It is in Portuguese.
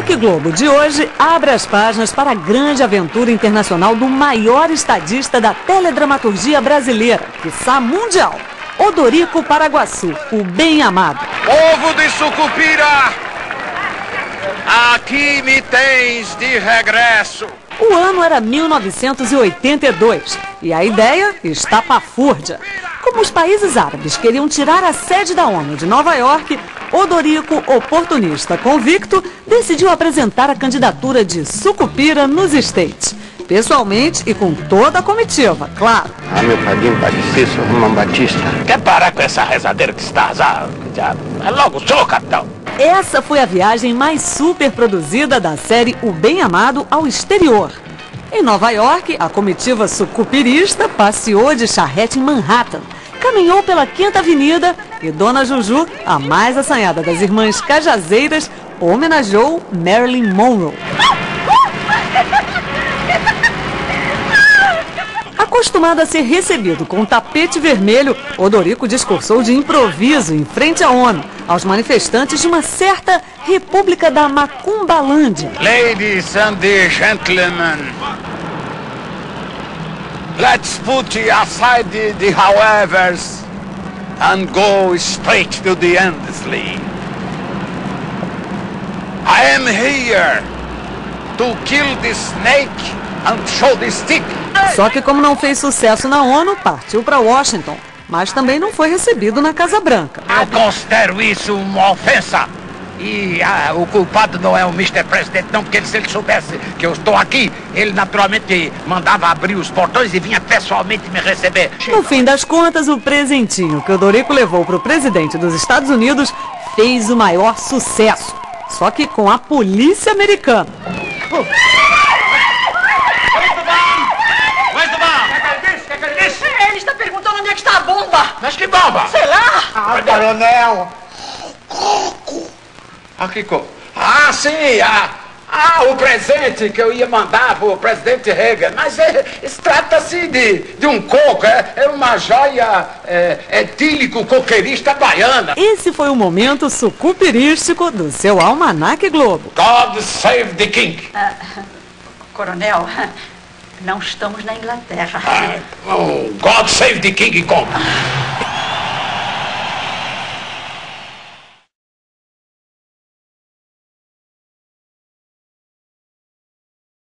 Almanac Globo de hoje abre as páginas para a grande aventura internacional do maior estadista da teledramaturgia brasileira, quiçá mundial, Odorico Paraguaçu, o bem-amado. Povo de Sucupira, aqui me tens de regresso. O ano era 1982 e a ideia estapafúrdia. Como os países árabes queriam tirar a sede da ONU de Nova York, Odorico, oportunista convicto, decidiu apresentar a candidatura de Sucupira nos States. Pessoalmente e com toda a comitiva, claro. Meu padrinho parecia São Romão Batista. Quer parar com essa rezadeira que está já? É logo o senhor, capitão. Essa foi a viagem mais super produzida da série O Bem-Amado ao exterior. Em Nova York, a comitiva sucupirista passeou de charrete em Manhattan, caminhou pela Quinta Avenida e Dona Juju, a mais assanhada das irmãs cajazeiras, homenageou Marilyn Monroe. Acostumado a ser recebido com um tapete vermelho, Odorico discursou de improviso em frente à ONU, aos manifestantes de uma certa República da Macumbalândia. Ladies and gentlemen, let's put aside the howevers and go straight to the endlessly. I am here to kill the snake and show the stick. Só que como não fez sucesso na ONU, partiu para Washington, mas também não foi recebido na Casa Branca. Eu considero isso uma ofensa. E o culpado não é o Mr. Presidente, não, porque se ele soubesse que eu estou aqui, ele naturalmente mandava abrir os portões e vinha pessoalmente me receber. No fim das contas, o presentinho que Odorico levou para o presidente dos Estados Unidos fez o maior sucesso, só que com a polícia americana. Ele está perguntando onde é que está a bomba. Mas que bomba? Sei lá. Coronel! Aqui, ah, sim, o presente que eu ia mandar para o presidente Reagan. Mas trata-se de um coco, é uma joia etílico coqueirista baiana. Esse foi o momento sucupirístico do seu Almanac Globo. God save the king. Coronel, não estamos na Inglaterra. God save the King Kong.